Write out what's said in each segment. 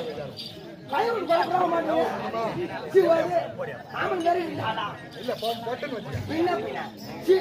கையோடு பயப்பட மாட்டீங்க. சிவாது ஆமன் கறி இல்லடா. இல்ல போட்டுன்னு வச்சு. பின்ன பின்ன. சி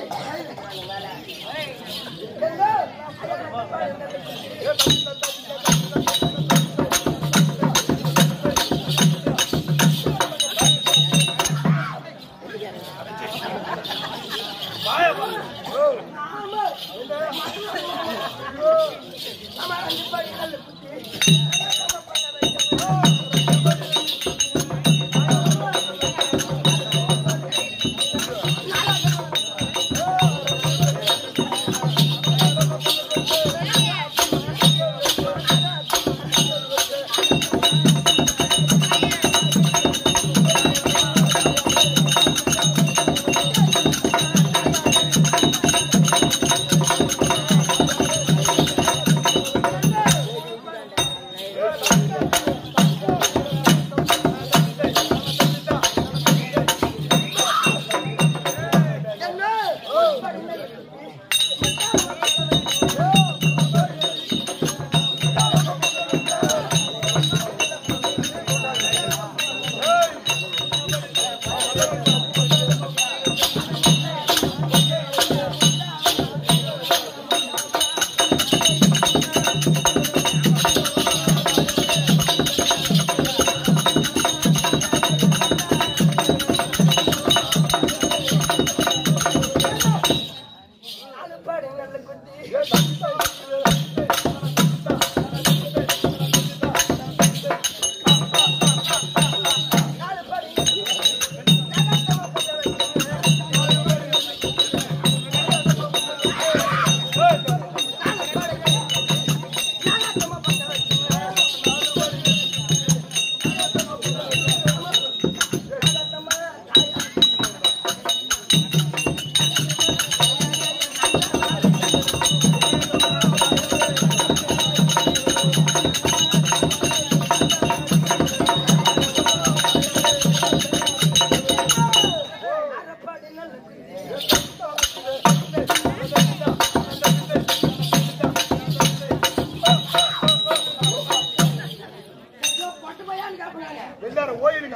எல்லாரும் ஓயிடுங்க.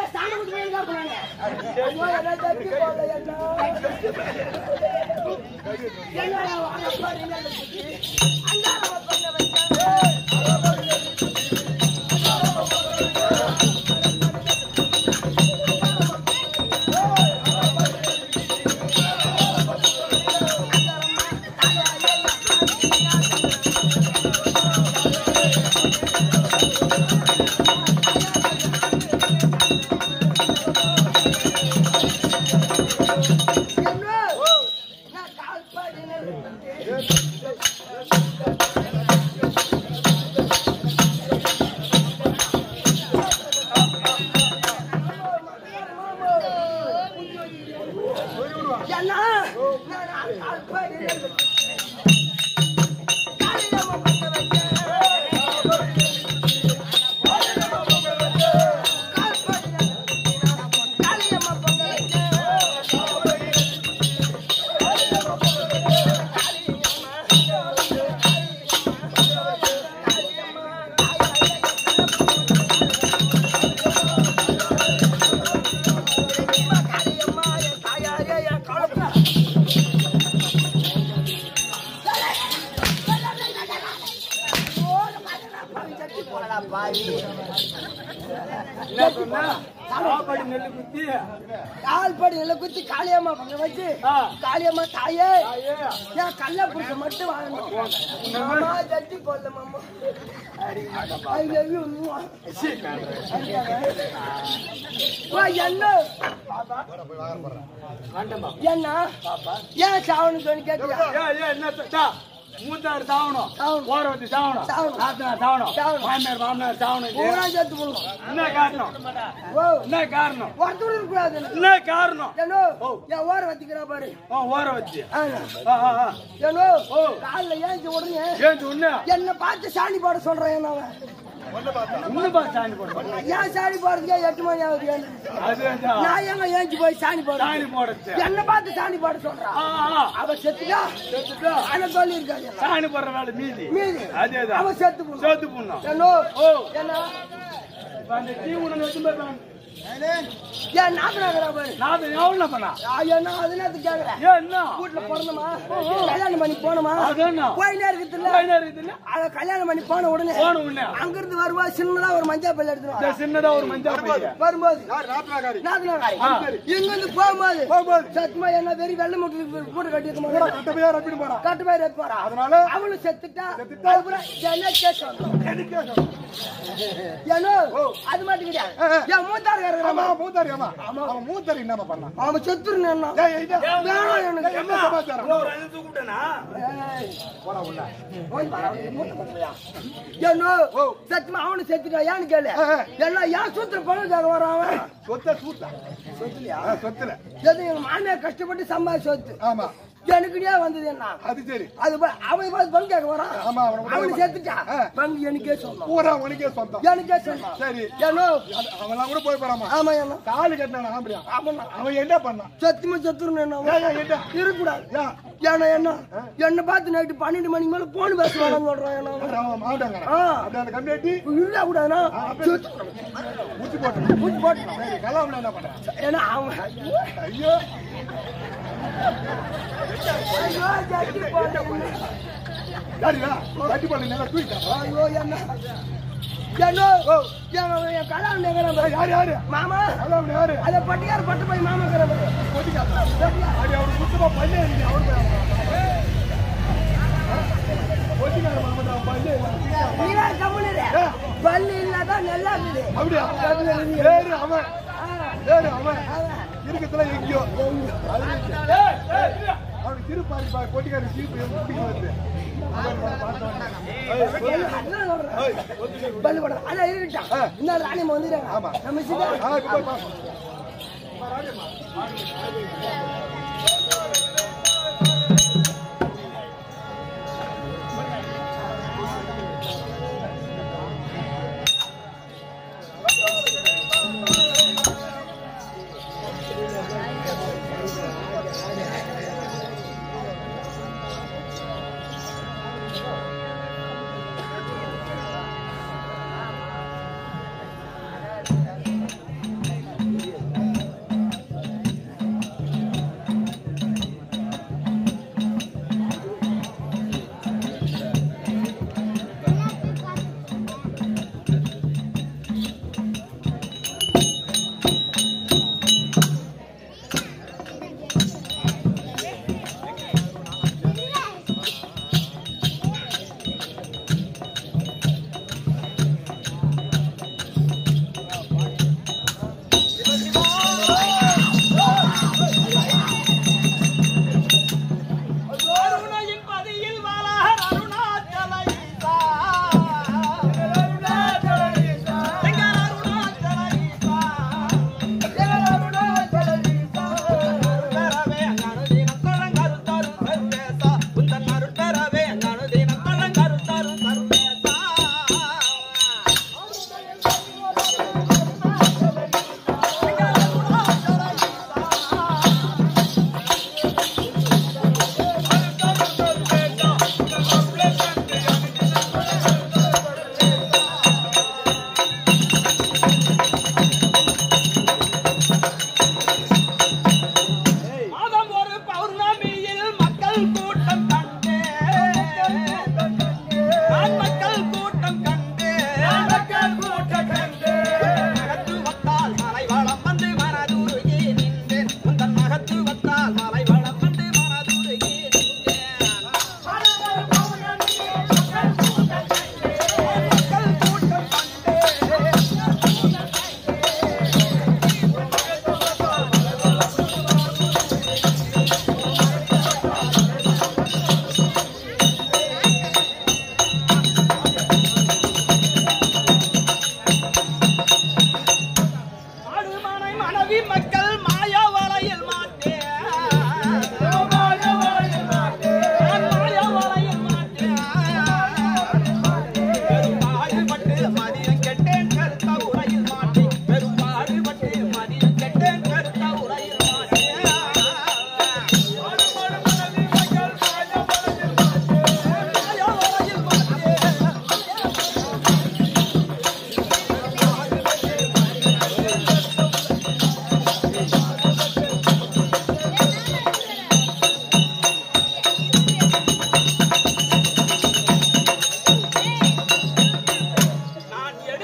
கால்படி நெல்லை குத்தி காளியம்மா பக்கம் வச்சு காளியம்மா தாயே ஏன் கல்ல புடிச்ச மட்டும் வாங்கணும் ஜட்டி போடல மாமா என்ன ஏன் சாவணும் சொல்லி கேட்க மூத்தாரு சாவணும் ஓரவத்தி சாவணும் சாவணும் மாமனார் சாவணும் சேர்த்து போடணும் என்ன காரணம் என்ன காரணம் ஒருத்தர் இருக்கக்கூடாது என்ன காரணம் என் ஓர வத்திக்கிறா பாரு ஓர வச்சு ஏனோ காலைல ஏஞ்சி உடனே என்ன பார்த்து சாணி போட சொல்றேன் அவன் ஏன் சாணி போடுறதுக்கே 8 மணி ஆகுது நான் எங்க ஏஞ்சி போய் சாணி போட என்ன பார்த்து சாணி போட சொல்றான் அவ செத்துட்டா அத சொல்லி இருக்காங்க சாணி போடுற வேலை மீதி அவ செத்து போடணும் என்ன அந்த டீ உனக்கு எடுத்து போய் ஏன் நாத்தனாகிறா பாரு நான் எவ்வளவு பண்ணா என்ன அது நேரத்து கேக்குறேன் என்ன வீட்டுல பிறந்தமா கல்யாணம் பண்ணி போனோமா போயினே இருக்குதுல்ல அத கல்யாணம் பண்ணி போன உடனே அங்க இருந்து வருவா சின்னதா ஒரு மஞ்சள் பையில எடுத்துருவா சின்னதா ஒரு மஞ்சள் பையில வரும்போது நாத்தனாகாரி இங்க இருந்து போகும்போது சத்தியமா என்ன வெறி வெள்ளை மூட்டை போட்டு கட்டி கட்டுப்பையா போறா அதனால அவளும் செத்துட்டா அதுக்கப்புறம் என்ன கேஸ் வந்தோம் ஏனோ அது மட்டும் கிடையாது என் மூத்தாரு மூத்தாரி என்ன பண்ணா அவன் செத்துருன்னு என்ன சமாச்சாரம் என்ன சத்தியமா அவனு செத்துட்டா ஏன்னு கேளு எல்லாம் ஏன் சூத்திர பணம் வரான் அவன் சொத்துல எது எங்க மாமியார் கஷ்டப்பட்டு சம்பாதி சொத்து ஆமா எனக்குனே வந்தது என்ன அது சரி அது அவன் பங்கு கேட்க வரான் ஆமா அவனு செத்துட்டா பங்கு எனக்கே சொந்தம் பூரா உனக்கே சொந்தம் எனக்கே சொந்தம் சரி ஏனோ அவெல்லாம் கூட போய் போறாமா ஆமா என்ன தாலி கட்டினானா அப்படியா அவன் என்ன பண்ணான் சத்தியமா செத்துருன்னு என்ன இருக்கக்கூடாது ஏன்னா என்ன பார்த்து நைட்டு 12 மணிக்கு மேல போன் பேசுவான்னு சொல்றான் மாட்டாங்க அந்த கம்யூனிட்டி இல்ல கூடாதுன்னா மூச்சு போட்டு கலாம் என்ன பண்றான் ஏன்னா அவன் ஐயோ கட்டி பண்ணி நல்லா தூக்கிட்டான் ஐயோ என்ன என் கல்யாணம் யாரு மாமா யாரு அத பட்டியார் பட்டு போய் மாமா அவரு சுத்தமா பண்ணி பள்ளி இல்லாதான் நல்லா இருக்குது அப்படியா அவன் இருக்கத்துல எங்கேயோ அவனுக்கு திருப்பாரி கொட்டிக்காரி சீப்பு வந்து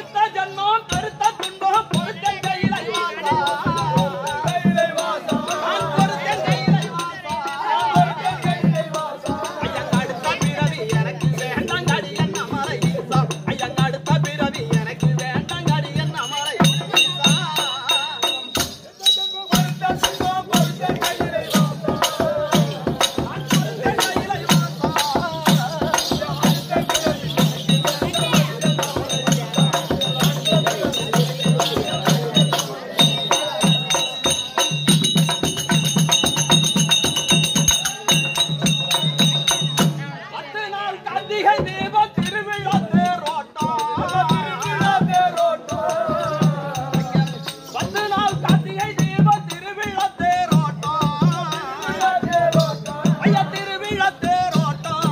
கொடுத்த ஜன்மம் பெருத்த துன்பம் கொடுத்த கையிலை வாசா நான் கொடுத்த கையிலை வாசா ஐயா அடுத்த பிறவி எனக்கு வேண்டாங்காடி என்ன மலை வீசா ஐயா அடுத்த பிறவி எனக்கு வேண்டாங்காடி என்ன மலை வீசா கொடுத்த துன்பம் கொடுத்த கையிலை வாசா நான் கொடுத்த கையிலை வாசா பத்து நாள் கார்த்திகை தீபம் திருவிழா தேரோட்டம் பத்து நாள் கார்த்திகை தீபம் திருவிழா தேரோட்டம் ஐயா திருவிழா தேரோட்டம்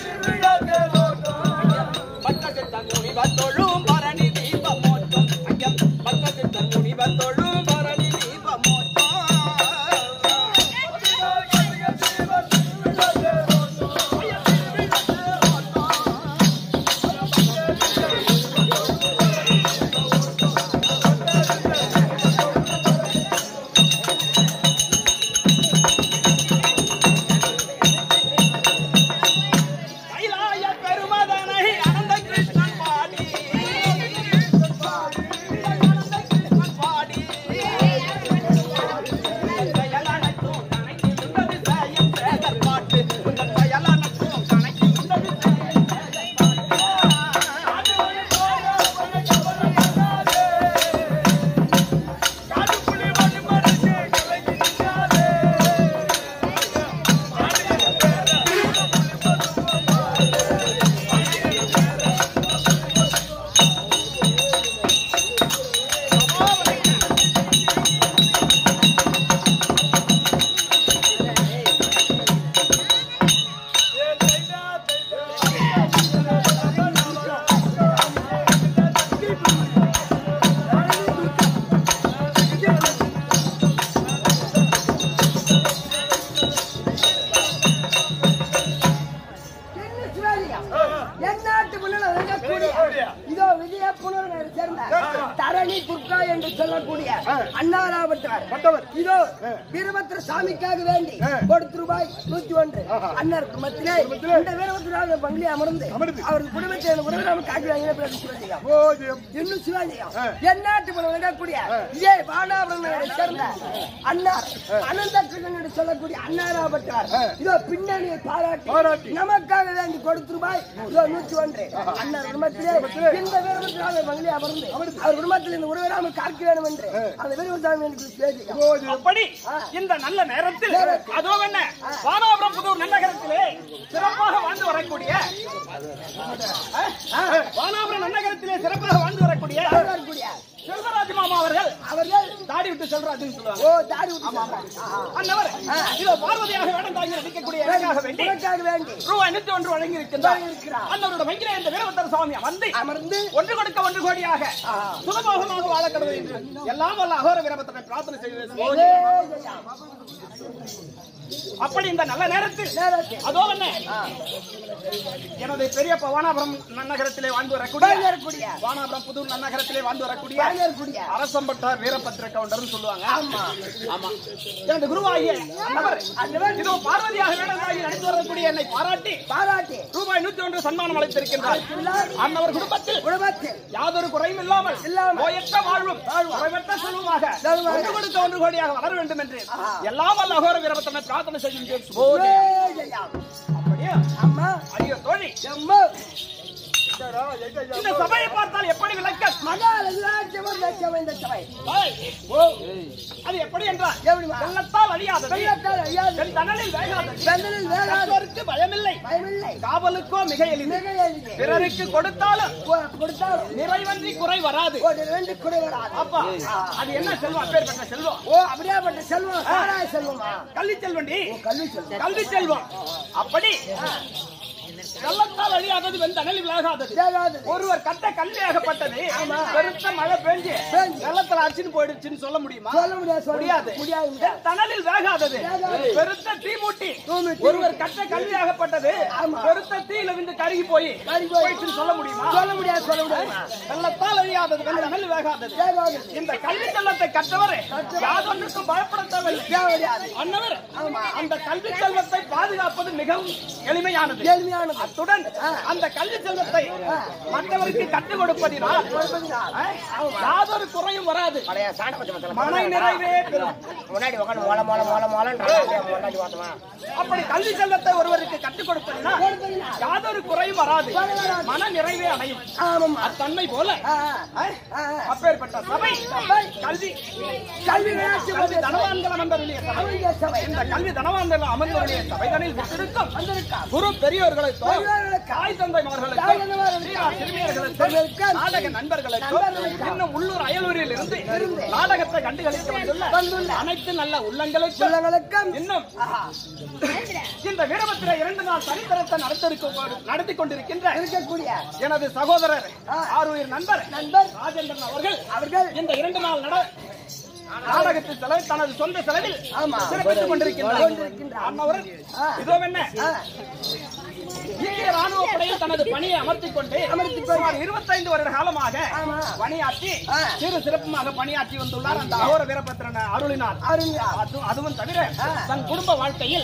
பக்கத்தில் தன்னுணி வத்தொழும் பரணி தீபம் மோட்டம் ஐயா பக்கத்தில் தன்னுணி வத்தொழும் பரணி தீபம் மோட்டம் கைலாய பெருமதனை அனந்த கிருஷ்ணன் பாடி அனந்த கிருஷ்ணன் பாடி செயலனைத்தும் கணக்கி உண்டது சாயம் சேகர் பாட்டு உங்கள் செயலனைத்தும் கணக்கி உண்டது சாயம் சேகர் காட்டுப்புலி வழிமறைச்சு கலைக்கு நிற்காதே என்ன சிவாலியா? எந்நாட்டு மன்னன் வழங்கக்கூடிய இதோ விஜய புனர்நகரை சேர்ந்த தரணி குர்கா என்று சொல்லக்கூடிய அன்னாராவட்டார் இதோ வீரபத்திர சாமிக்காக வேண்டி கொடுத்து ரூபாய் 101 அன்னாருக்கு மத்தியிலே இந்த வீரபத்திர பங்களி அமர்ந்து அவரது குடும்பத்தை உறவினர் காக்கி வாங்கின சிவாலியா இன்னும் சிவாலியா எந்நாட்டு மன்னன் வழங்கக்கூடிய இதே வானாபுரம் சேர்ந்த அன்னார் அனந்த கிருஷ்ணன் என்று சொல்லக்கூடிய அன்னாராவட்டார் இதோ பின்னணியை பாராட்டி நமக்காக வேண்டி கொடுத்து ரூபாய் 101 அன்னார் குடும்பத்திலே இந்த வீரபத்திர பங்களி அமர்ந்து அவர் குடும்பத்தில் இந்த உறவினர் காக்க வேண்டும் என்று அந்த வீரபத்திர அப்படி இந்த நல்ல நேரத்தில் அதோ என்ன வானாபுரம் புதூர் நன்னகரத்திலே சிறப்பாக வாழ்ந்து வரக்கூடிய வானாபுரம் நன்னகரத்திலே சிறப்பாக வாழ்ந்து வரக்கூடிய செல்வராஜ் மாமா அவர்கள் தாடி விட்டு செல்வராஜ்னு சொல்லுவாங்க. ஓ தாடி விட்டு அன்னவர் இதோ பார்வதியாக வேடம் தாங்கி நடிக்கக்கூடிய எனக்காக வேண்டி ரூபாய் 101 வழங்கி இருக்கின்றார். அன்னவரோட வங்கிலே இந்த வீரபத்திர சுவாமி அமர்ந்து ஒன்று கொடுக்க 1 கோடியாக சுலபமாக வாழ கடவுள் என்று எல்லாம் வல்ல அகோர வீரபத்திரனை பிரார்த்தனை செய்து அப்படி இந்த நல்ல நேரத்தில் அதோ என்ன எனது பெரியப்பா வானாபுரம் நன்னகரத்திலே வாழ்ந்து வரக்கூடிய வானாபுரம் புதூர் நன்னகரத்திலே வாழ்ந்து வரக்கூடிய அரசம்பட்டார் வீரபத்திர கவுண்டர்னு சொல்லுவாங்க. ஆமா எனது குருவாகிய அன்னவர் இதோ பார்வதியாக வேடந்தாகி நடித்து வரக்கூடிய என்னை பாராட்டி ரூபாய் 101 சன்மானம் அளித்திருக்கின்றார். அன்னவர் குடும்பத்தில் யாதொரு குறையும் இல்லாமல் நோயற்ற வாழ்வும் குறைவற்ற செல்வமாக ஒன்று கொடுத்த 1 கோடியாக வளர வேண்டும் என்று எல்லாம் வல்ல அகோர வீரபத்திரனை பிரார்த்தனை செய்கின்றேன். அப்படியே அம்மா ஐயோ தோழி இந்த சபையை பார்த்தால் எப்படி விளக்க அது எப்படி என்றால் வெள்ளத்தால் அழியாதது தணலில் வேகாதது பயமில்லை காவலுக்கோ மிக எளிது பிறருக்கு கொடுத்தாலும் நிறைவன்றி குறை வராது. அப்பா அது என்ன செல்வம்? அப்பேற்பட்ட செல்வம். ஓ அப்படியாப்பட்ட செல்வம் செல்வமா? கல்வி செல்வண்டி கல்வி செல்வம். அப்படி வெள்ளத்தால் அழியாதது வெந்தனலில் விலகாதது. ஒருவர் கட்ட கல்வியாகப்பட்டது பெருத்த மழை பெஞ்சு வெள்ளத்துல அடிச்சுன்னு போயிடுச்சுன்னு சொல்ல முடியுமா? முடியாது. தணலில் வேகாதது பெருத்த தீ மூட்டி ஒருவர் கட்ட கல்வியாகப்பட்டது பெருத்த தீயில விந்து கருகி போயிடுச்சுன்னு சொல்ல முடியுமா? சொல்ல முடியாது. வெள்ளத்தால் அழியாதது வெந்தனலில் வேகாதது. இந்த கல்வி செல்வத்தை கற்றவர் யாதொன்றுக்கும் பயப்பட தேவையில்லை. அன்னவர் அந்த கல்வி செல்வத்தை பாதுகாப்பது மிகவும் எளிமையானது. அத்துடன் அந்த கல்வி செல்வத்தை மற்றவருக்கு கற்றுக் கொடுப்பதினால் யாதொரு குறையும் வராது. மன நிறைவே பெறும். அப்படி கல்வி செல்வத்தை ஒருவருக்கு கற்றுக் கொடுப்பதினால் யாதொரு குறையும் வராது, மன நிறைவே அடையும். அத்தன்மை போல அப்பேற்பட்ட சபை கல்வி தனவான்கள் அமர்ந்தருளிய சபை. இந்த கல்வி தனவான்கள் அமர்ந்தருளிய சபைதனில் விட்டிருக்கும் குரு பெரியோர்களுக்கும் தாய் தந்தைமார்களுக்கும் நாடக நண்பர்களுக்கும் இன்னும் உள்ளூர் அயலூரில் இருந்து நாடகத்தை கண்டுகளிக்க வந்துள்ள அனைத்து நல்ல உள்ளங்களுக்கும் இன்னும் இந்த வீரபத்திர 2 நாள் சரித்திரத்தை நடத்தி கொண்டிருக்கின்ற எனது சகோதரர் ஆரூர் நண்பர் ராஜேந்திரன் அவர்கள் இந்த 2 நாள் நாடகத்தில் தனது சொந்த செலவில் சிறப்பித்துக் கொண்டிருக்கின்றார். இந்திய ராணுவ படையில் தனது பணியை அமர்த்திக் கொண்டு 25 வருட காலமாக பணியாற்றி சிறு சிறப்புமாக பணியாற்றி வந்துள்ளார் அந்த அகோர வீரபத்திரன் அருளினார். அதுவும் தவிர தன் குடும்ப வாழ்க்கையில்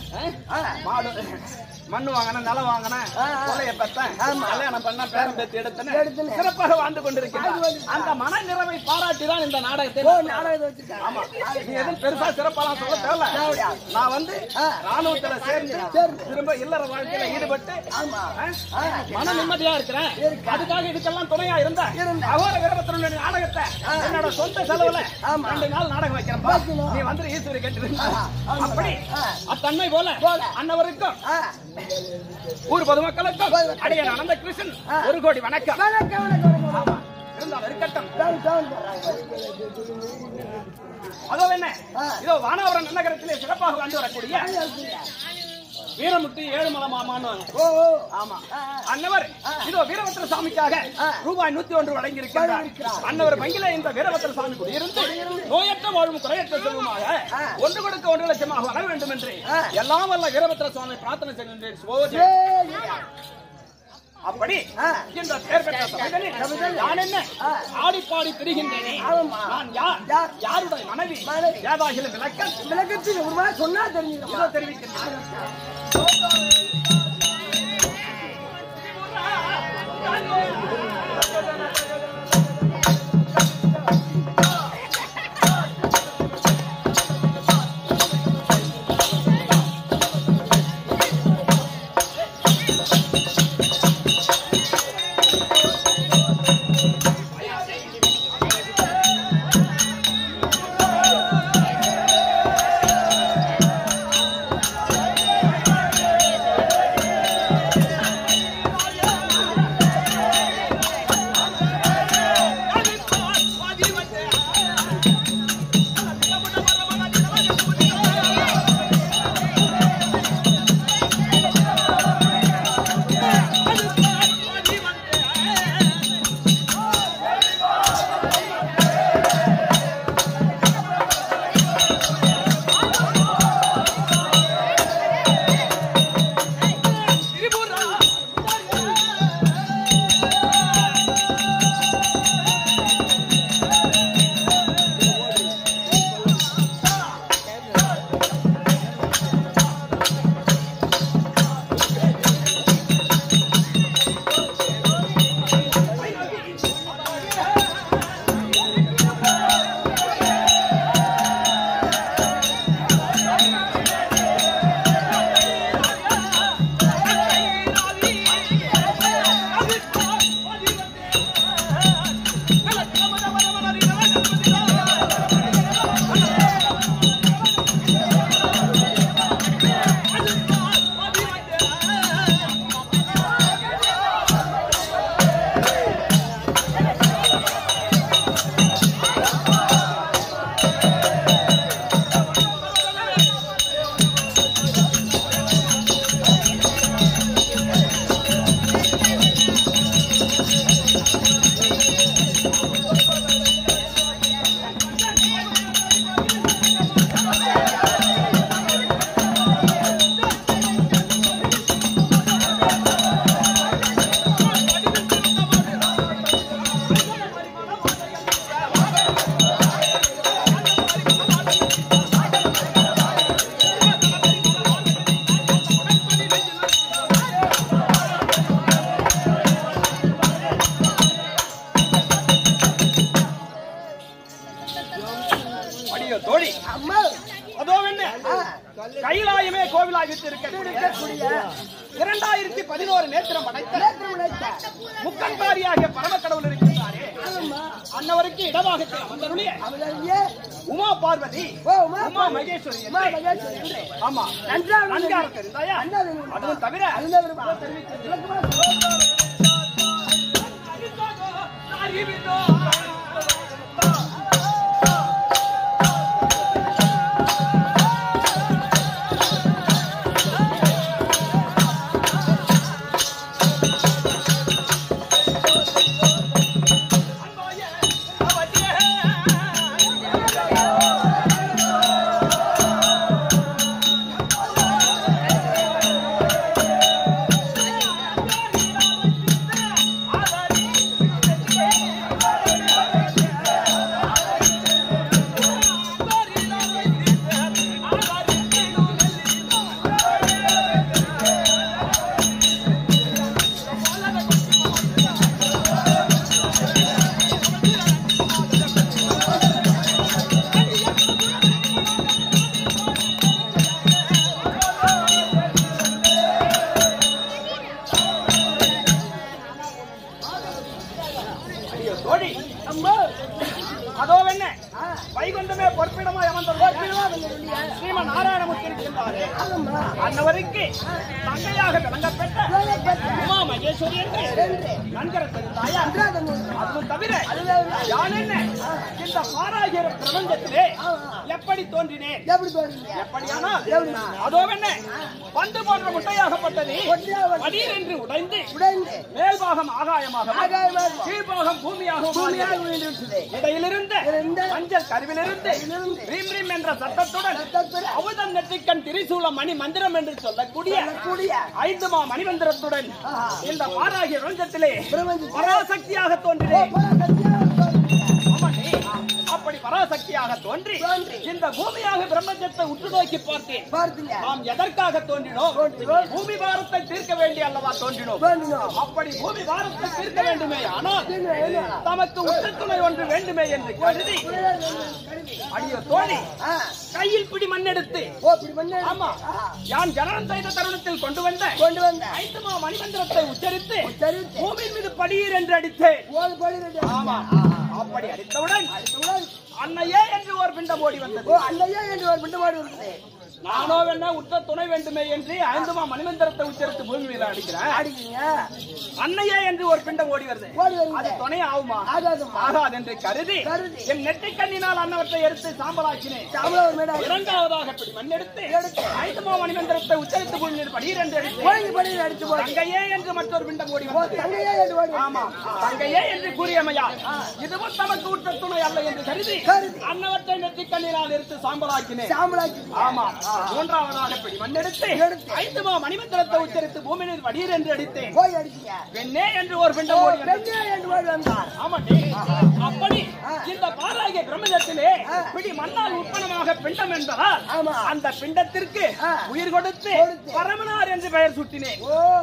மண்ணு வாங்கின, நிலம் வாங்கின, கொலையை பெற்றேன், கல்யாணம் பண்ண, பேரம் பேத்தி எடுத்தேன், சிறப்பாக வாழ்ந்து கொண்டிருக்கிறார். அந்த மன நிறைவை பாராட்டிதான் இந்த நாடகத்தை ஆமா நீ எதுவும் பெருசா சிறப்பாலாம் சொல்ல தேவையில்ல. நான் வந்து ராணுவத்துல சேர்ந்து திரும்ப இல்லற வாழ்க்கையில ஈடுபட்டு மன நிம்மதியா இருக்கிறேன். அதுக்காக இதுக்கெல்லாம் துணையா இருந்த அகோர வீரபத்திரனுடைய நாடகத்தை என்னோட சொந்த செலவுல 2 நாள் நாடகம் வைக்கிறேன். நீ வந்து ஈஸ்வரி கேட்டு அப்படி அத்தன்மை போல அன்னவருக்கும் ஊர் பொதுமக்களுக்கும் அடிய அனந்த கிருஷ்ணன் 1 கோடி வணக்கம். இருந்தால் இருக்கட்டும். அதோ என்ன இதோ வானாவரம் நகரத்திலே சிறப்பாக வாழ்ந்து வரக்கூடிய வீரமுட்டி ஏழுமலை மாமான்னு ஆமா அன்னவர் இதோ வீரபத்திர சாமிக்காக ரூபாய் 101 வழங்கியிருக்கிறார். அன்னவர் பங்கில இந்த வீரபத்திர சாமி குடியிருந்து நோயற்ற வாழும் குறையற்ற செல்வமாக 1 கொடுக்க 1 லட்சமாக வர வேண்டும் என்று எல்லாம் வல்ல வீரபத்திர சுவாமி பிரார்த்தனை செய்கின்றேன். அப்படி இந்த பேர் பெற்ற சபைகளில் நான் என்ன ஆடி பாடி திரிகின்றேனே, நான் யாருடைய மனைவி ஏதாகிலும் விளக்கத்தில் ஒரு சொன்னா தெரிவிக்கின்றேன். கைலாயமே கோவிலாகிட்டு இருக்கக்கூடிய 2011 நேத்திரம் படைத்த முக்கன்பாரியாகிய பரமக்கடவுள் இருக்கின்றாரே அன்னவருக்கு இடமாகத்தில் அமர்ந்தருளிய உமா பார்வதி உமா மகேஸ்வரி ஆமா நன்றாக தெரிந்தாயா? அதுவும் தவிர அதோ என்ன வைகுண்டமே பொற்பிடமாய் ஸ்ரீமன் நாராயணமூர்த்தி இருக்கின்றாரே அன்னவருக்கு தங்கையாக விளங்கப்பட்ட உமா மகேஸ்வரி என்று நன்கர தெரிந்தாயா? அதுவும் தவிர யான் என்ன இந்த பாராகிற பிரபஞ்சத்திலே எப்படி தோன்றினேன்? எப்படியானால் அதோ என்ன பந்து போன்ற முட்டையாகப்பட்டது படீர் என்று உடைந்து மேல்பாகம் ஆகாயமாக கீழ்பாகம் பூமியாக இடையிலிருந்து மஞ்சள் கருவிலிருந்து ரீம் ரீம் என்ற சத்தத்துடன் அமுதம் நெற்றிக்கண் திரிசூலம் மணி மந்திரம் என்று சொல்லக்கூடிய 5 மணிமந்திரத்துடன் இந்த பாராகிய பிரபஞ்சத்திலே பராசக்தியாக தோன்றினேன். அப்படி பராசக்தியாக தோன்றி இந்த பூமியாக பிரம்மத்தை உற்று நோக்கி பார்த்தேன். நாம் எதற்காக தோன்றினோம்? பூமி பாரத்தை தீர்க்க வேண்டிய அல்லவா தோன்றினோம். அப்படி பூமி பாரத்தை தீர்க்க வேண்டுமே ஆனால் தமக்கு உச்சத்துணை ஒன்று வேண்டுமே என்று கருதி அடிய தோழி கையில் பிடி மண்ணெடுத்து ஆமா யான் ஜனனம் செய்த தருணத்தில் கொண்டு வந்த 5 மணிமந்திரத்தை உச்சரித்து பூமியின் மீது படீர் என்று அடித்தேன். ஆமா அப்படி அடித்தவுடன் அன்னையே என்று ஒரு பிண்டம் ஓடி வந்தது. அன்னையே என்று ஒரு பிண்டம் ஓடி வந்தது. நானோ என்ன உற்ற துணை வேண்டுமே என்று 5 மணிமந்திரத்தை உச்சரித்து பூமி மீது அடிக்கிறேன். அன்னையே என்று ஒரு பிண்டம் ஓடி வருது. அது துணை ஆகுமா? ஆகாது என்று கருதி என் நெற்றி கண்ணினால் அன்னவற்றை எடுத்து சாம்பலாக்கினேன். இரண்டாவதாக மண்ணெடுத்து 5 மணிமந்திரத்தை உச்சரித்து பூமி மீது படீர் என்று அடித்து தங்கையே என்று மற்றொரு பிண்டம் ஓடி வந்தது. ஆமா தங்கையே என்று கூறியமையா இதுவும் தமக்கு உற்ற துணை அல்ல என்று கருதி அன்னவற்றை நெற்றி கண்ணினால் எடுத்து சாம்பலாக்கினேன். ஆமா மூன்றாவதாக பிடி மண்ணெடுத்து 5 மணிமந்திரத்தை உச்சரித்து பூமி மீது படீர் என்று அடித்தேன். பெண்ணே என்று ஒரு பிண்டம் ஓடி வந்தார். ஆமாண்டி அப்படி இந்த பாராகிய பிரம்மத்திலே பிடி மண்ணால் உற்பனமாக பிண்டம் என்பதால் அந்த பிண்டத்திற்கு உயிர் கொடுத்து பரமனார் என்று பெயர் சூட்டினேன்.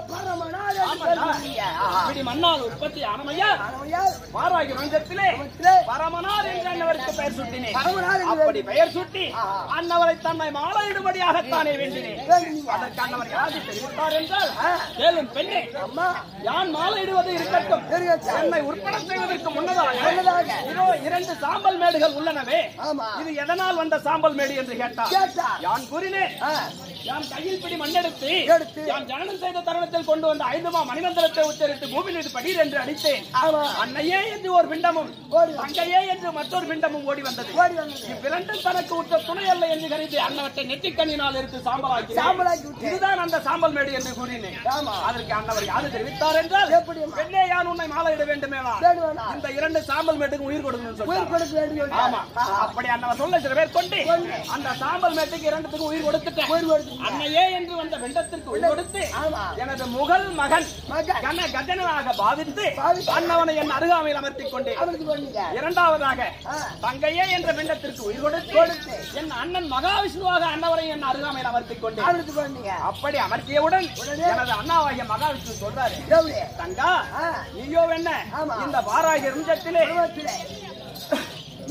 பிடி மண்ணால் உற்பத்தி ஆனமையா பாராகிய பிரம்மத்திலே பரமனார் என்று அன்னவருக்கு பெயர் சூட்டினேன். அப்படி பெயர் சூட்டி அன்னவரை தன்னை மாலையிடும்படியாகத்தானே வேண்டினேன். அதற்கு அன்னவர் யாரு தெரிவித்தார் என்றால் கேளும் பெண்ணே யான் மாலையிடுவது இருக்கட்டும் என்னை உற்பத்தி செய்வதற்கு முன்னதாக 2 சாம்பல் மேடுகள் உள்ளனவே இது எதனால் வந்த சாம்பல் மேடு என்று கேட்டார். யான் கூறினேன் யான் கையில் பிடி மண்ணெடுத்து யான் ஜனனம் செய்த தருணத்தில் கொண்டு வந்த 5 மணிமந்திரத்தை உச்சரித்து பூமி மீது படீர் என்று அடித்தேன். அன்னையே என்று ஒரு பிண்டமும் தங்கையே என்று மற்றொரு பிண்டமும் ஓடி வந்தது. இவ்விரண்டும் தனக்கு உற்ற துணை அல்ல என்று கருதி அன்னவற்றை நெற்றிக்கண்ணினால் எடுத்து சாம்பலாக்கி இதுதான் அந்த சாம்பல் மேடு என்று கூறினேன். அதற்கு அன்னவர் யாரு தெரிவித்தார் என்றால் பெண்ணே யான் உன்னை மாலையிட வேண்டுமேனா இந்த 2 சாம்பல் மேட்டுக்கு உயிர் கொடுக்கணும். ஆமா அப்படி அன்னவர் சொல்ல சில பேர் கொண்டு அந்த சாம்பல் மேட்டுக்கு 2த்துக்கு உயிர் கொடுத்துட்டேன். அன்னையே என்று வந்த வெண்டத்திற்கு உயிர் கொடுத்து எனது முகல் மகன் கஜனாக பாவித்து அன்னவனை என் அருகாமையில் அமர்த்திக் கொண்டேன். இரண்டாவதாக தங்கையே என்ற வெண்டத்திற்கு உயிர் கொடுத்து என் அண்ணன் மகாவிஷ்ணுவாக அன்னவரை என் அருகாமையில் அமர்த்திக் கொண்டேன். அப்படி அமர்த்தியவுடன் எனது அண்ணாவாகிய மகாவிஷ்ணு சொல்றாரு தங்கா நீயோ என்ன இந்த பாராகிய ருஞ்சத்திலே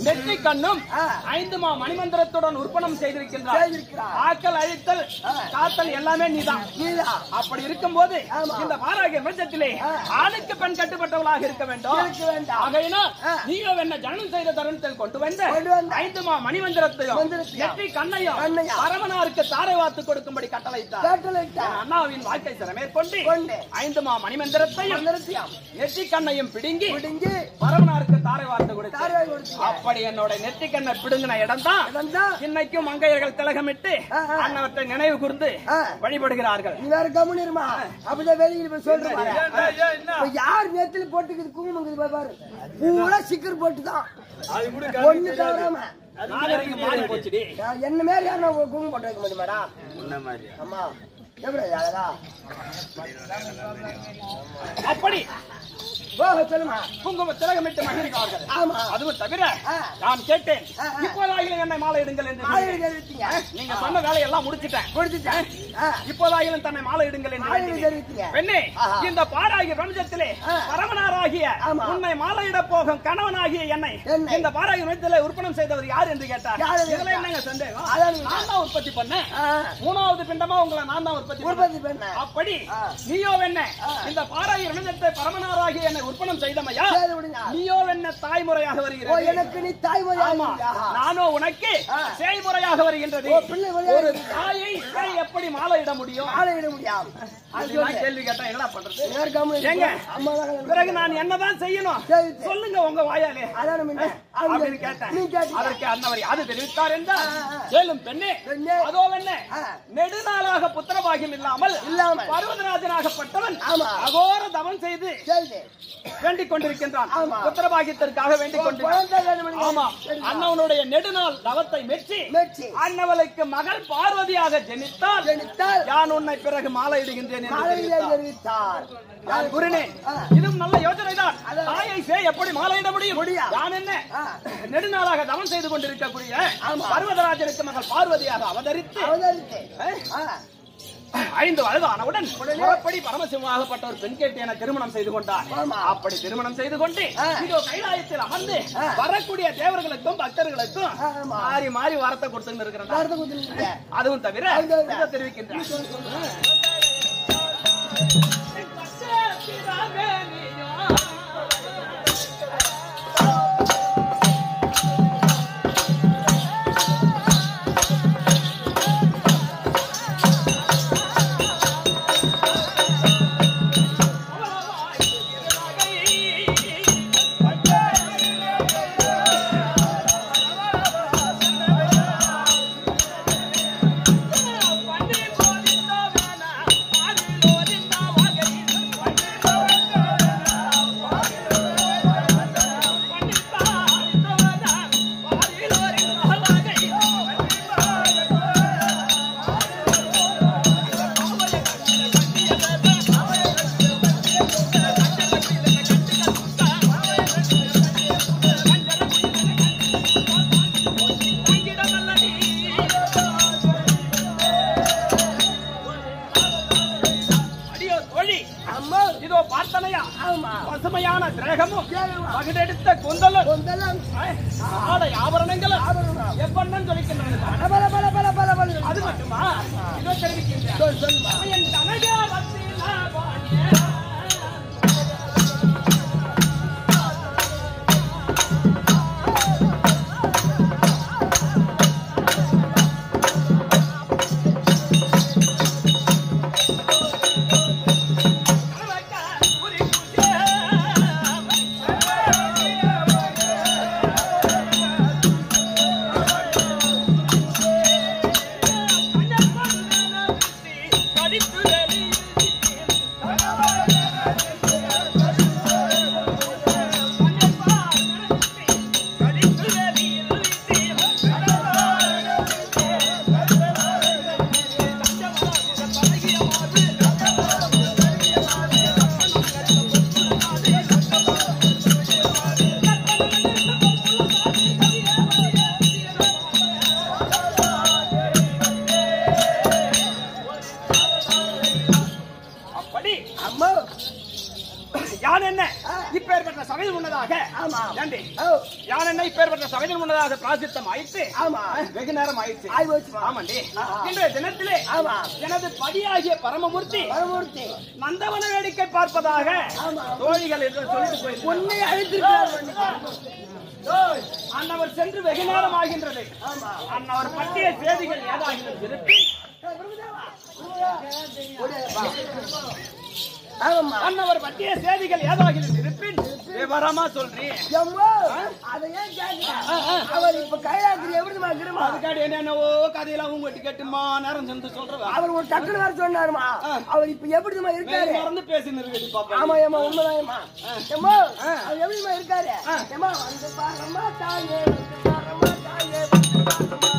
நெற்றி கண்ணும் 5 மணிமந்திரத்துடன் உற்பனம் செய்திருக்கின்றார். ஆக்கல் அழித்தல் காத்தல் எல்லாமே நீதான். அப்படி இருக்கும்போது இந்த வாராகி விருட்சத்திலே ஆணுக்கு பெண் கட்டுப்பட்டவளாக இருக்க வேண்டும். ஆகையினால் நீயோ என்ன ஜனனம் செய்த தருணத்தில் கொண்டு வந்த 5 மணிமந்திரத்தையும் நெற்றி கண்ணையும் பரமனாருக்கு தாரை வாத்து கொடுக்கும்படி கட்டளையிட்டார். அண்ணாவின் வாழ்க்கை சிறமேற்கொண்டு 5 மணிமந்திரத்தையும் நெற்றி கண்ணையும் பிடுங்கி பரமனாருக்கு தாரை வார்த்து கொடுத்தார். அப்படி என்னோட நெற்றி கண்ணை பிடுங்கின இடம் தான் இன்னைக்கும் மங்கையர்கள் திலகமிட்டு அன்னவற்றை நினைவு கூர்ந்து வழிபடுகிறார்கள். அப்படிதான் வெளியில் சொல்றேன். யார் நேரத்தில் போட்டுக்குது குங்குமம் பாரு, பூரா சிக்கர் போட்டுதான் ஒண்ணு தவறாம என்ன மாதிரி யாரும் குங்குமம் போட்டு வைக்க முடியுமாடா? ஆமா, எப்படி அப்படி குங்கும திலகமிட்டு மகிழ்கிறார்கள். அதுவும் தவிர நான் கேட்டேன், இப்போதாகிலும் என்னை மாலை இடுங்கள் என்று. நீங்க சொன்ன வேலையெல்லாம் முடிச்சுட்டேன். இப்போதாகிலும் தன்னை மாலை இடுங்கள் என்று பெண்ணே, இந்த பாராகிய பிரபஞ்சத்திலே பரமனாராகிய உன்னை மாலையிட போகும் கணவனாகிய என்னை இந்த பாராகிய பிரபஞ்சத்திலே உற்பனம் செய்தவர் யார் என்று கேட்டார். இதுல என்னங்க சந்தேகம்? நான் தான் உற்பத்தி பண்ணேன். 3வது பிண்டமா உங்களை நான் தான் உற்பத்தி பண்ணேன். அப்படி நீயோ என்ன இந்த பாராகிய பிரபஞ்சத்தை பரமனாராகிய என்னை உற்பனம் செய்தமையா? நீயோ என்ன தாய்முறையாக வருகிறது. எனக்கு நீ தாய்முறையாக, நானோ உனக்கு செய்முறையாக வருகின்றது. ஒரு தாயை எப்படி மாலையிட முடியும்? மாலையிட முடியாது. கேள்வி கேட்டா என்ன பண்றது? பிறகு நான் என்னதான் செய்யணும் சொல்லுங்க உங்க வாயாலே அப்படின்னு கேட்டேன். அதற்கு அன்னவர் அது தெரிவித்தார் என்றால், மேலும் பெண்ணே அதோ என்ன நெடுநாளாக புத்திரபாகியம் இல்லாமல் பர்வதராஜனாகப்பட்டவன் அகோர தவம் செய்து வேண்டிக் கொண்டிருக்கின்றான். புத்திரபாகியத்திற்காக வேண்டிக் கொண்டிருக்கிறான். ஆமா, அண்ணவனுடைய நெடுநாள் தவத்தை மெச்சி அண்ணவளுக்கு மகள் பார்வதியாக ஜெனித்தால் யான் உன்னை பிறகு மாலையிடுகின்றேன் என்று தெரிவித்தார். இதுவும் நல்ல யோசனை தான். தாயை எப்படி மாலையிட முடியும்? நான் என்ன நெடுநாளாக தவம் செய்து கொண்டிருக்கக்கூடிய பர்வதராஜனுக்கு மகள் பார்வதியாக அவதரித்து 5 வயது ஆனவுடன் முறைப்படி பரமசிவமாகப்பட்ட ஒரு பெண் கேட்டு என திருமணம் செய்து கொண்டார். அப்படி திருமணம் செய்து கொண்டு இதோ கைலாயத்தில் அமர்ந்து வரக்கூடிய தேவர்களுக்கும் பக்தர்களுக்கும் மாறி மாறி வரத்தை கொடுத்து இருக்கிறார். அதுவும் தவிர தெரிவிக்கின்றார். பசுமையான திரேகமும் பகிடெடுத்த குந்தலும் ஆடை ஆபரணங்களும் எவ்வண்ணம் சொல்லிக்கின்றன. அது மட்டுமா இதோ தெரிவிக்கின்றேன். யான் என்ன இப்பேற்பட்ட சபையின் முன்னதாக பிராசித்தம் ஆயிடுச்சு. ஆமா. வெகு நேரம் ஆயிடுச்சு. ஆயிடுச்சுமா. ஆமாண்டி. இன்றைய தினத்திலே ஆமா. எனது பதியாகிய பரமமூர்த்தி பரமூர்த்தி நந்தவன வேடிக்கை பார்ப்பதாக தோழிகள் என்று சொல்லிட்டு போயிருந்தார். உன்னை அழைத்திருக்கிறார். அன்னவர் சென்று வெகு நேரம் ஆகின்றது. அன்னவர் பற்றிய செய்திகள் ஏதாகின்றது இருப்பின் அன்னவர் பற்றிய செய்திகள் ஏதாகின்றது இருப்பின் விவரமா சொல்றேன். அவர் இப்ப கைலாத்திரி எப்படி இருக்கிறோமா? அதுக்காடி என்னென்னவோ கதையெல்லாம் உங்ககிட்ட கேட்டுமா நேரம் சென்று சொல்றேன். அவர் ஒரு டக்குனு வேற சொன்னாருமா. அவர் இப்ப எப்படிமா இருக்காரு? மறந்து பேசின்னு இருக்கு பாப்பா. ஆமா ஏமா உண்மைதான்மா. ஏமா அவர் எப்படிமா இருக்காரு? ஏமா வந்து பாரமா தாயே, வந்து பாரமா தாயே, வந்து பாரமா.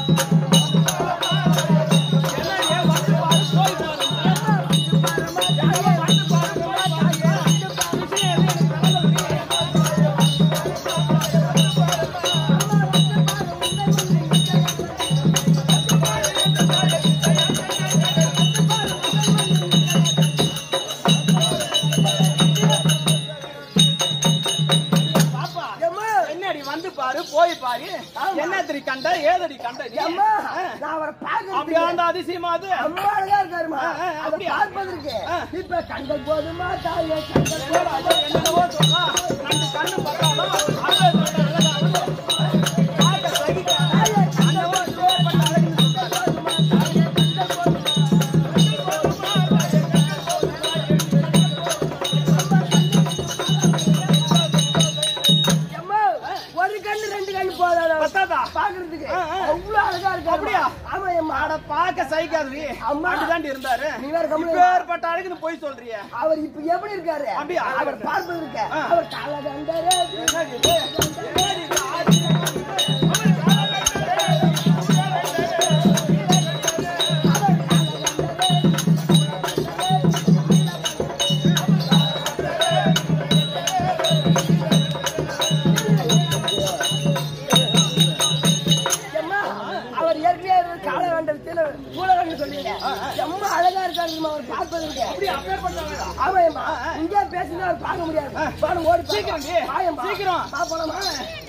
போய் பாரு என்னத்தடி கண்ட ஏதடி கண்ட நான் அவரை அப்படியே அந்த அதிசயமா அது அம்மாடா இருக்காருமா. அதை பார்ப்பதற்கு இப்ப கண்கள் போதுமா தாயே, கண்கள் என்னவோ சொல்றா ரெண்டு கண்ணு பார்த்தாலும் பாக்குறதுக்கு அவ்வளவு அழகா இருக்கு. அப்படியா? ஆமா அம்மா. பாக்க சைக்காது அம்மா தாண்டி இருந்தாரு. நீ வேற இப்பேற்பட்ட அழகுன்னு போய் சொல்றிய. அவர் இப்ப எப்படி இருக்காரு? அப்படியா? அவர் பார்ப்பதற்கு அவர் காலகண்டரே அழகா இருக்காருமா. அவர் பார்ப்பதற்கு ஆமாம்மா. இங்கே பேசினா அவர் பார்க்க முடியாது. ஓடி சீக்கிரம் சீக்கிரம் பாப்போமா?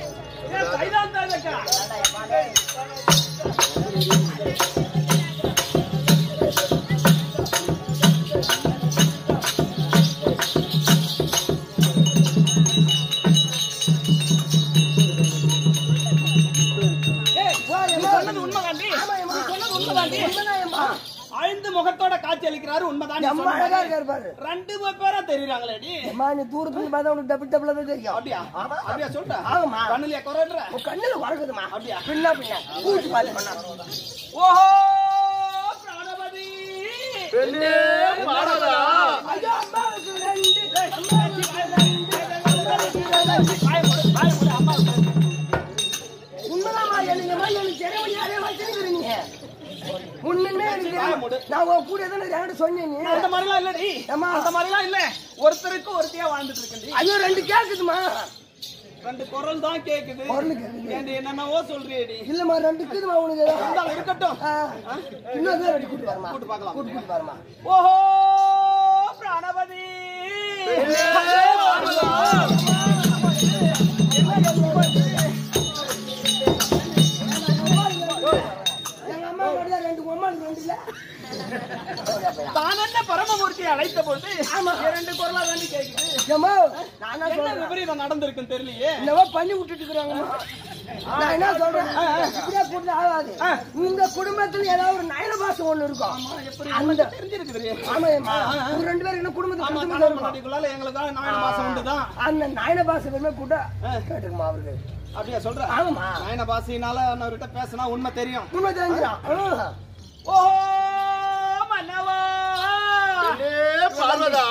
ஐந்து முகத்தோட காட்சி அளிக்கிறாரு. உண்மைதான். ரெண்டு பேரா தெரியுறாங்களே. தூரத்துல பார்த்தா உனக்கு டபுள் டபுள் தான் தெரியும். அப்படியா? அப்படியா சொல்ற? ஆமா. கண்ணுல குறைன்ற கண்ணுல வரகுதுமா. அப்படியா? பின்ன பின்ன கூட்டி பாத்து பண்ணா. ஓஹோ பிராணபதி பெண்ணே பாடலா. ஐயோ அம்மாவுக்கு ரெண்டு உண்மைதாமா. எனக்கு திறமையாவே வச்சிருக்கிறீங்க. முன்னே நான் கூட எதனா சொன்னீங்க. அந்த மாதிரிலாம் இல்லடி. அந்த மாதிரிலாம் இல்ல. ஒருத்தருக்கு ஒருத்தியா வாழ்ந்துட்டு இருக்கேன். ஐயோ ரெண்டு கேக்குதுமா. ரெண்டு குரல் தான் கேக்குது. என்னென்னவோ சொல்றியடி. இல்லம்மா ரெண்டு இருக்குதுமா. உனக்கு இருக்கட்டும். இன்னொரு பேர் கூட்டு வரமா. கூட்டு பார்க்கலாம். கூட்டு வரமா. ஓஹோ பிராணபதி பரமமூர்த்தியை அழைத்த பொழுது இரண்டு குரலா தாண்டி கேக்குது. விபரீதம் நடந்திருக்குன்னு தெரியலையே. என்னவோ பண்ணி விட்டுட்டு இருக்காங்க. நான் என்ன சொல்றேன், இப்படியே கூட்டு ஆகாது. உங்க குடும்பத்துல ஏதாவது ஒரு நயன பாசம் ஒண்ணு இருக்கும். அந்த தெரிஞ்சிருக்குது. ஆமா ஒரு ரெண்டு பேருக்கு என்ன குடும்பத்துக்குள்ள எங்களுக்காக நயன பாசம் உண்டுதான். அந்த நயன பாசம் வேணுமே கூட கேட்டுக்குமா அவருக்கு. அப்படியா சொல்ற? ஆமா. நயன பாசினால அவர்கிட்ட பேசினா உண்மை தெரியும். உண்மை தெரிஞ்சிடும். ஓஹோ மன்னவா பார்வதா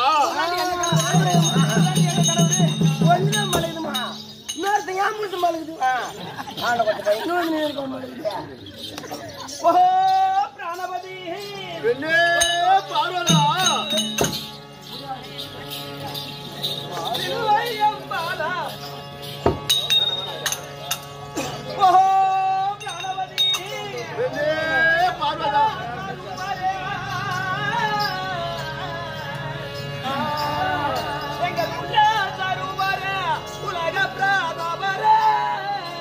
ஒன்னும் மலையுதுமா. இன்னொருத்த ஏன் முழுத்து மலைக்குது. இன்னொரு இருக்கும் மலைக்குது. ஓஹோ பிராணபதி பெண்ணே பார்வதா ஓஹோ பிராணபதி பெண்ணே பார்வதா எங்கள் உள்ள தருவர உலக பிரதமர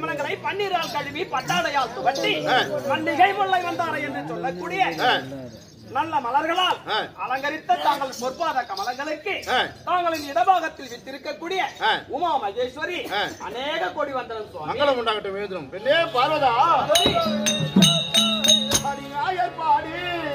ஆபரணங்களை பன்னீரால் கழுவி பட்டாடையால் துவட்டி பண்டிகை முல்லை வந்தாரை என்று சொல்லக்கூடிய நல்ல மலர்களால் அலங்கரித்த தாங்கள் பொற்பாத கமலங்களுக்கு தாங்களின் இடபாகத்தில் வித்திருக்கக்கூடிய உமா மகேஸ்வரி அநேக கோடி வந்தனம் சுவாமி. மங்களம் உண்டாகட்டும். வேதனம் பெண்ணே பார்வதா பாடி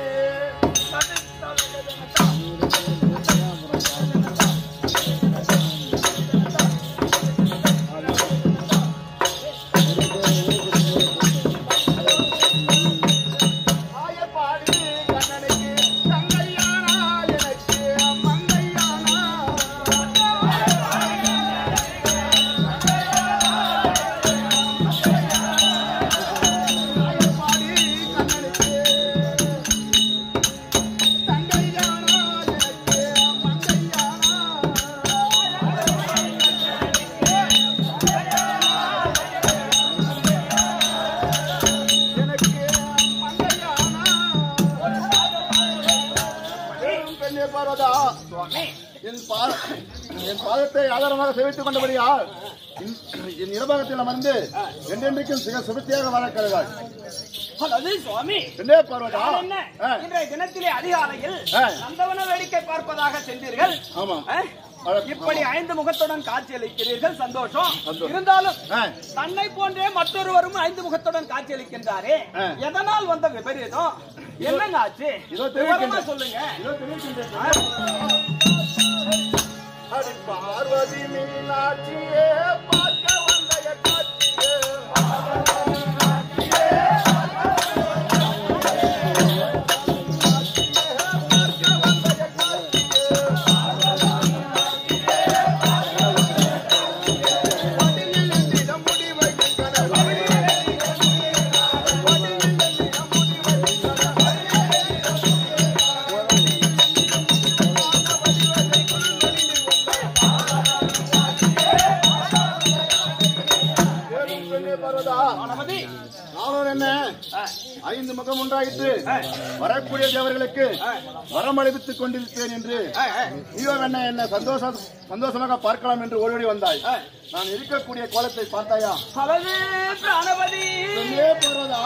என் பாதத்தை ஆதாரமாக சேவித்துக் கொண்டபடியால் என் இடபாகத்தில் அமர்ந்து என்றென்றைக்கும் சில சுபத்தியாக வளர்க்கிறார்கள். சுவாமி இன்றைய தினத்திலே அதிகாலையில் நந்தவன வேடிக்கை பார்ப்பதாக சென்றீர்கள். ஆமா, இப்படி 5 முகத்துடன் காட்சியளிக்கிறீர்கள். சந்தோஷம். இருந்தாலும் தன்னை போன்றே மற்றொருவரும் 5 முகத்துடன் காட்சியளிக்கின்றாரே, எதனால் வந்த விபரீதம்? என்னங்க ஆச்சு? சொல்லுங்க. பார்வதி மீனாட்சியே பார்க்க வந்த காட்சியே என்ன 5 முகம் உண்டாயிற்று. வரக்கூடிய தேவர்களுக்கு வரமளித்துக் கொண்டிருக்கிறேன் என்று நீயோ என்ன சந்தோஷமாக பார்க்கலாம் என்று ஓடி வந்தாய். நான் இருக்கக்கூடிய கோலத்தை பார்த்தாயா? போறதா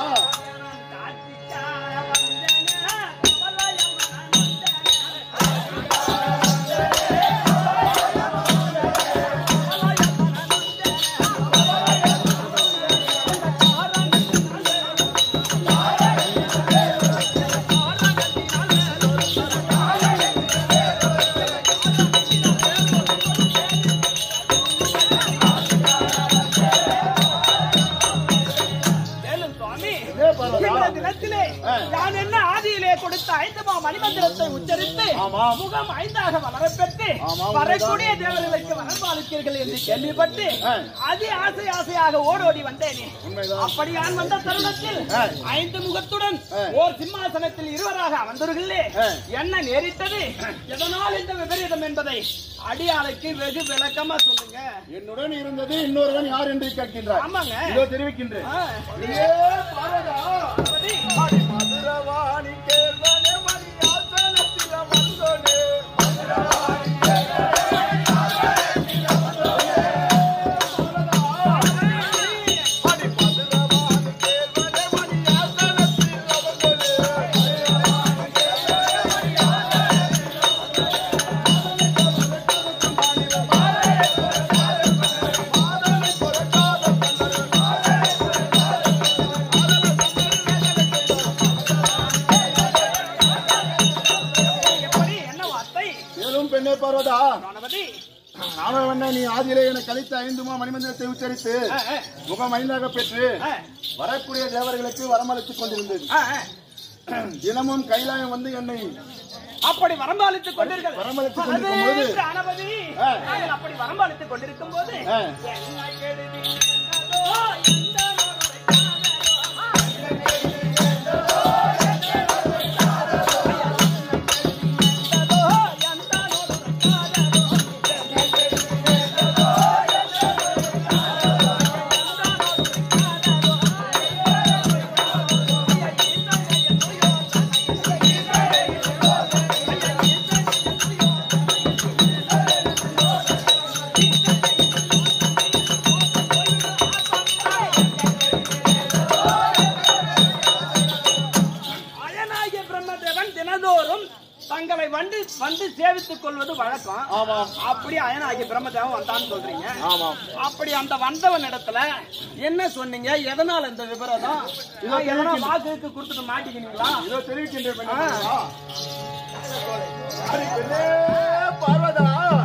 மணிமந்திரத்தை உச்சரித்து முகம் 5ஆக வளரப்பெற்று வரக்கூடிய தேவர்களுக்கு வரம்பாளித்தீர்கள் என்று கேள்விப்பட்டு அதி ஆசையாக ஓடோடி வந்தேனே. அப்படி நான் வந்த தருணத்தில் 5 முகத்துடன் ஓர் சிம்மாசனத்தில் இருவராக அமர்ந்தவர்களே என்ன நேரிட்டது? எதனால் இந்த விபரீதம் என்பதை அடியாளுக்கு வெகு விளக்கமா சொல்லுங்க. என்னுடன் இருந்தது இன்னொருவன் யார் என்று கேட்கின்றார். ஆமாங்க, இதோ தெரிவிக்கின்றேன். மதுரவாணி கேள்வனே மணியாசனத்தில வந்தோனே மதுரவாணி நீ ஆதியிலே என கழித்த 5 மணிமந்திரத்தை உச்சரித்து முகம் 5ஆக பெற்று வரக்கூடிய தேவர்களுக்கு வரமளித்துக் கொண்டிருந்தது. தினமும் கைலாயம் வந்து என்னை அப்படி வரம்பாளித்துக் கொண்டிருக்கும் போது தங்களை வந்து சேவித்துக் கொள்வது வழக்கம். ஆமாம். அப்படி அயனாகி பிரம்மதேவன் வந்தான்னு சொல்றீங்க. ஆமாம். அப்படி அந்த வந்தவன் இடத்துல என்ன சொன்னீங்க? எதனால இந்த விபரீதம்? எதனா வாக்குக்கு கொடுத்துட்டு மாட்டிக்கினீங்களா? இதோ தெரிவிக்கின்றேன். பார்வதா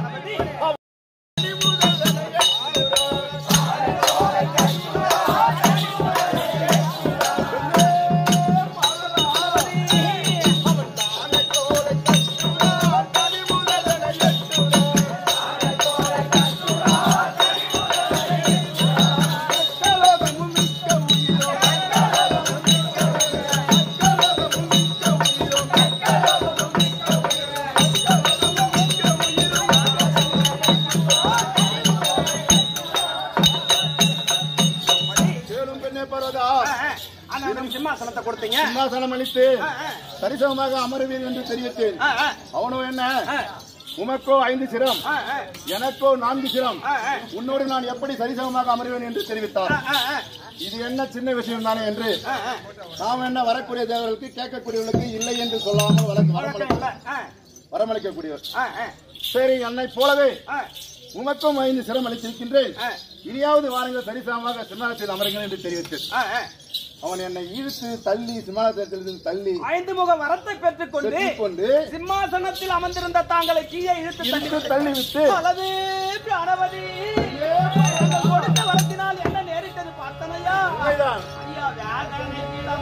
சிம்மாசனத்தை கொடுத்தீங்க. சிம்மாசனம் அளித்து சரிசமமாக அமருவீர் என்று தெரிவித்தேன். அவனோ என்ன, உமக்கோ 5 சிரம், எனக்கோ 4 சிரம், உன்னோடு நான் எப்படி சரிசமமாக அமருவேன் என்று தெரிவித்தார். இது என்ன சின்ன விஷயம் தானே என்று நாம் என்ன வரக்கூடிய தேவர்களுக்கு கேட்கக்கூடியவர்களுக்கு இல்லை என்று சொல்லாமல் வரமளிக்கக்கூடியவர். சரி, என்னை போலவே உமக்கும் 5 சிரம் அளித்திருக்கின்றேன். இனியாவது வாருங்கள் சரிசமமாக சிம்மாசனத்தில் அமருங்கள் என்று தெரிவித்தேன். அவன் என்னை ஈர்த்து தள்ளி சிம்மாசனத்தில் தள்ளி 5 முக வரத்தை பெற்றுக்கொண்டு சிம்மாசனத்தில் அமர்ந்திருந்த தாங்களை கீழே இழுத்து தள்ளிவிட்டு அல்லது பிராணவதி கொடுத்த வரத்தினால் என்ன நேரிட்டது பார்த்தனையா? ஐயா வேதனை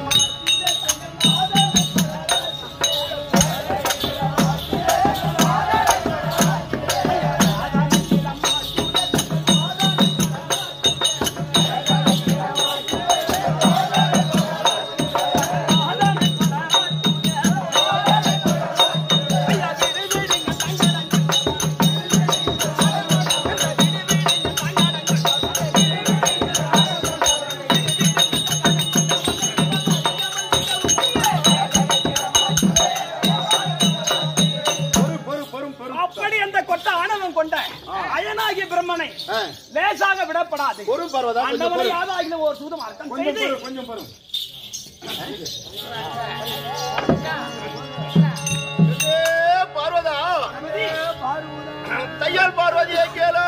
அயனாகிய பிரம்மனை லேசாக விடப்படாது. ஒரு சூதம் அர்த்தம் செய்து கொஞ்சம் பரும் பார்வதா தையால் பார்வதியை கேளு.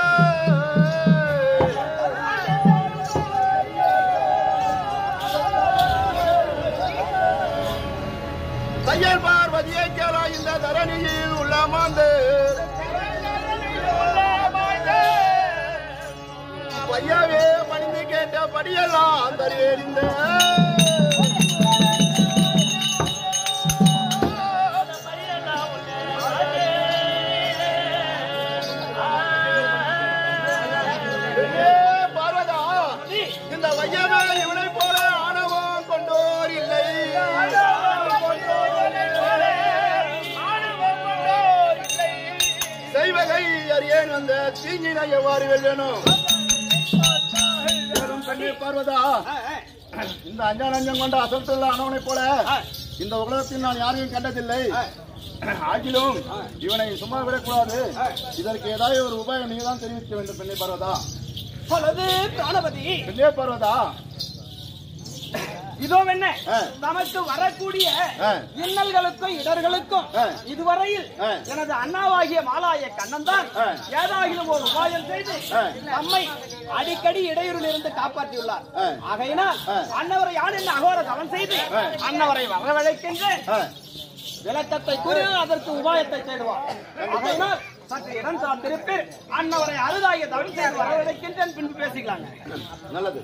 தையால் பார்வதியை கேளா. இந்த தரணியில் உள்ள மாந்து ஐயாவே பணிந்து கேட்ட படியெல்லாம் தரேறிந்த பார்வதா இந்த வையவே இவனை போல ஆணவம் கொண்டோர் இல்லை. செய்வகை அறியேன் வந்த தீங்கினை எவ்வாறு வெல்லணும்? பார்வதா இந்த அஞ்சானஞ்சம் கொண்ட அசல்துள்ள அனவனை போல இந்த உலகத்தில் நான் யாரையும் கண்டதில்லை. ஆகிலும் இவனை சும்மா விடக்கூடாது. இதற்கு ஏதாவது ஒரு உபாயம் நீங்க தான் தெரிவிக்க வேண்டும். பெண்ணே பார்வதா. பெண்ணே பார்வதா, இதோ என்ன நமக்கு வரக்கூடிய இன்னல்களுக்கும் இடர்களுக்கும் இதுவரையில் எனது அண்ணாவாகிய மாலாய கண்ணன் தான் ஏதாகிலும் ஒரு உபாயம் செய்து நம்மை அடிக்கடி இடையூறில் இருந்து காப்பாற்றியுள்ளார். ஆகையினால் அன்னவரை யான் என்ன அகோர தவம் செய்து அன்னவரை வரவழைக்கின்ற விளக்கத்தை கூறி அதற்கு உபாயத்தை தேடுவார். ஆகையினால் சற்று இடம் சார்ந்திருப்பீர். அன்னவரை அருதாகிய தவம் செய்து வரவழைக்கின்றேன். பின்பு பேசிக்கலாங்க. நல்லது.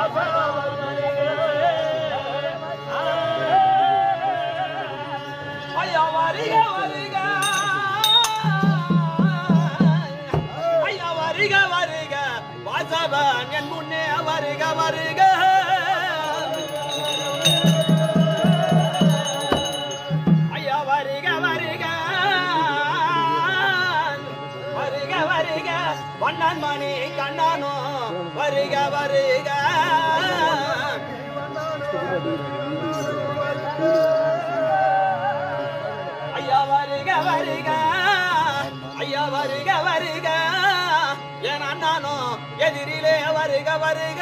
ஐயா வருக வருக ஐயா வருக வருக வாசவன் என் முன்னே வருக வருக ஐயா வருக வருக வருக வருக வண்ணன் மணி கண்ணானோ வருக வருக ஐயா வருக வருக ஐயா வருக வருக என் அண்ணானோ எதிரிலே வருக வருக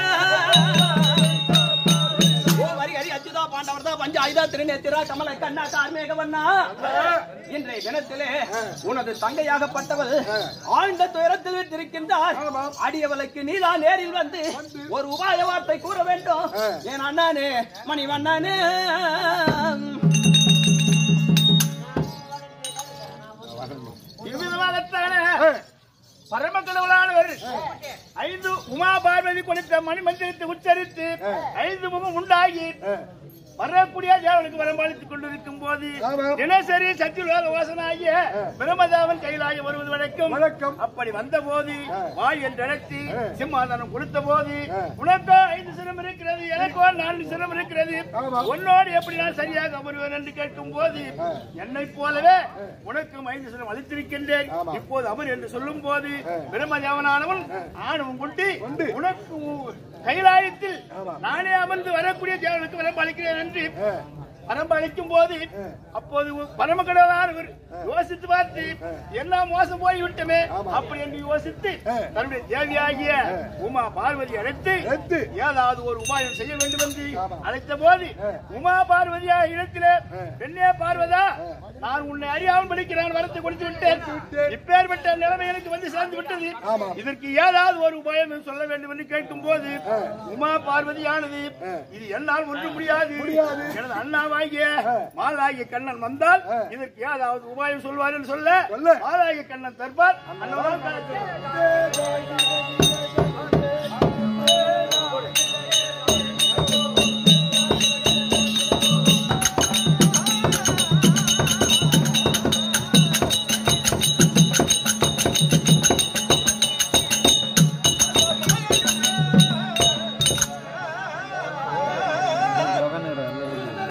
ஓ வருகரி அச்சுதா பாண்டவர்தா பஞ்ச ஆயுதா திருநேத்திரா கமல கண்ணா கார்மேக வண்ணா இன்றைய தினத்திலே உனது தங்கையாகப்பட்டவள் ஆழ்ந்த துயரத்தில் விட்டிருக்கின்றார். அடியவளுக்கு நீதான் நேரில் வந்து ஒரு உபாய வார்த்தை கூற வேண்டும். என் அண்ணானே மணிவண்ணனே பரமக்கடவுளானவர் 5 உமா பார்வதி கொடுத்த மணி மந்திரத்தை உச்சரித்து 5 முகம் உண்டாகி வரக்கூடிய தேவனுக்கு வரம்பளித்துக் கொண்டிருக்கும் போது தினசரி சத்தியலோக வாசனாகிய பிரமதாவன் கையிலாக வருவது வழக்கம். அப்படி வந்த போது வாய் என்றழைத்து சிம்மாதனம் கொடுத்த போது உனக்கோ 5 சிரம் இருக்கிறது, எனக்கோ 4 சிரம் இருக்கிறது, உன்னோடு எப்படி நான் சரியாக அமருவேன் என்று கேட்கும் போது என்னை போலவே உனக்கும் 5 சிரம் அளித்திருக்கின்றேன், இப்போது அமர் என்று சொல்லும் போது பிரமதேவனானவன் ஆணவம் கொண்டு உனக்கு கைலாயத்தில் நானே அமர்ந்து வரக்கூடிய தேவனுக்கு வரம்பளிக்கிறேன் என்று வரம்பளிக்கும் போது அப்போது பரமக்கடவுளானவர் யோசித்து பார்த்து என்ன மோசம் போய்விட்டமே அப்படி என்று யோசித்து தன்னுடைய தேவியாகிய உமா பார்வதி அழைத்து ஏதாவது ஒரு உபாயம் செய்ய வேண்டும் என்று அழைத்த போது உமா பார்வதியா இடத்திலே பெண்ணே பார்வதா, நான் உன்னை அறியாமல் படிக்கிறான் வரத்தை கொடுத்து விட்டேன், இப்பேற்பட்ட நிலைமை எனக்கு வந்து சேர்ந்து விட்டது, இதற்கு ஏதாவது ஒரு உபாயம் சொல்ல வேண்டும் என்று கேட்கும் போது உமா பார்வதியானது இது என்னால் ஒன்று முடியாது, எனது அண்ணாவாகிய மாலாகிய கண்ணன் வந்தால் இதற்கு ஏதாவது உபாயம் சொல்வார் என்று சொல்ல மாலாகிய கண்ணன் தர்பார் அண்ணன்